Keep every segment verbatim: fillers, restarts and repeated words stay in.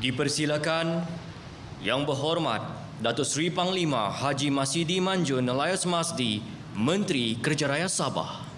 Dipersilakan Yang Berhormat Datuk Seri Panglima Haji Masidi Manjun Elias Masdi, Menteri Kerja Raya Sabah.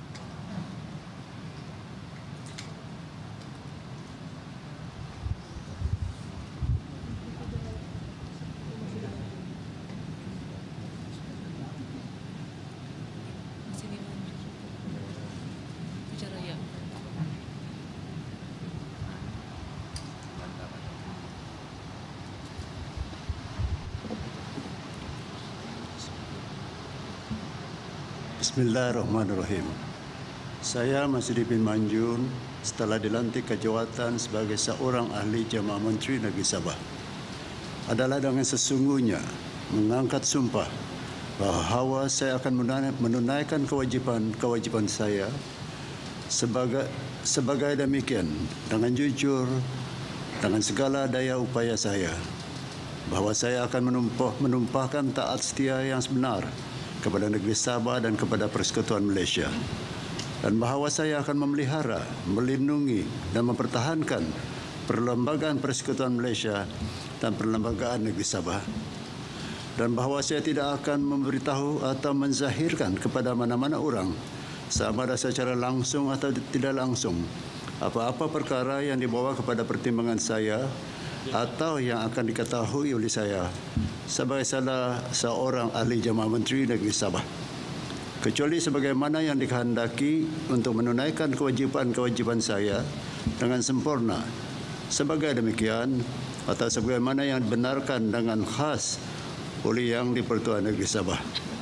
Bismillahirrahmanirrahim. Saya Masidi bin Manjun setelah dilantik ke jawatan sebagai seorang ahli Jamaah Menteri Negeri Sabah adalah dengan sesungguhnya mengangkat sumpah bahawa saya akan menunaikan kewajipan-kewajipan saya sebagai sebagai demikian dengan jujur dengan segala daya upaya saya, bahawa saya akan menumpah, menumpahkan taat setia yang sebenar kepada negeri Sabah dan kepada Persekutuan Malaysia, dan bahawa saya akan memelihara, melindungi dan mempertahankan perlembagaan Persekutuan Malaysia dan perlembagaan negeri Sabah, dan bahawa saya tidak akan memberitahu atau menzahirkan kepada mana-mana orang, sama ada secara langsung atau tidak langsung, apa-apa perkara yang dibawa kepada pertimbangan saya atau yang akan diketahui oleh saya sebagai salah seorang ahli Jamaah Menteri Negeri Sabah, kecuali sebagaimana yang dikehendaki untuk menunaikan kewajipan-kewajipan saya dengan sempurna, sebagai demikian atau sebagaimana yang dibenarkan dengan khas oleh Yang di-Pertuan Negeri Sabah.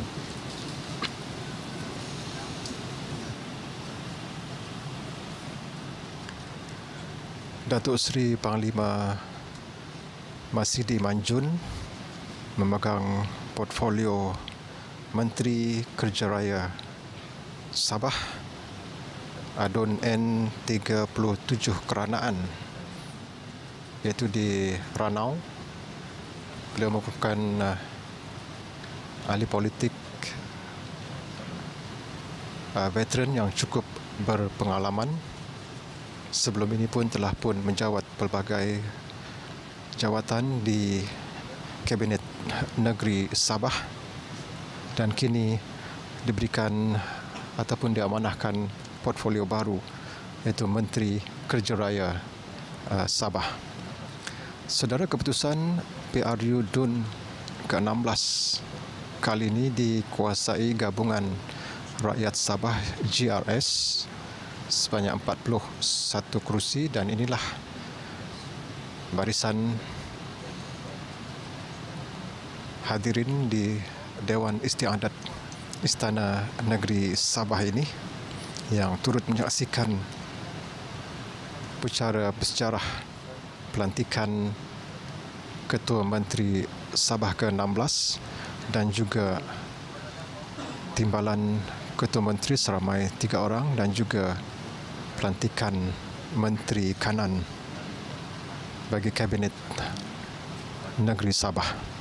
Datuk Seri Panglima Masidi Manjun memegang portfolio Menteri Kerja Raya Sabah, adun N tiga puluh tujuh Keranaan, iaitu di Ranau. Beliau merupakan uh, ahli politik uh, veteran yang cukup berpengalaman. Sebelum ini pun telah pun menjawat pelbagai jawatan di Kabinet Negeri Sabah, dan kini diberikan ataupun diamanahkan portfolio baru, iaitu Menteri Kerja Raya uh, Sabah. Saudara, keputusan P R U D U N ke enam belas kali ini dikuasai Gabungan Rakyat Sabah G R S sebanyak empat puluh satu kerusi, dan inilah barisan hadirin di Dewan Istiadat Istana Negeri Sabah ini yang turut menyaksikan upacara bersejarah pelantikan Ketua Menteri Sabah ke enam belas dan juga timbalan Ketua Menteri seramai tiga orang, dan juga pelantikan Menteri Kanan bagi Kabinet Negeri Sabah.